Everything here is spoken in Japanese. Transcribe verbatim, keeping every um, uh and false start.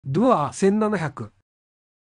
ドゥアせんななひゃく。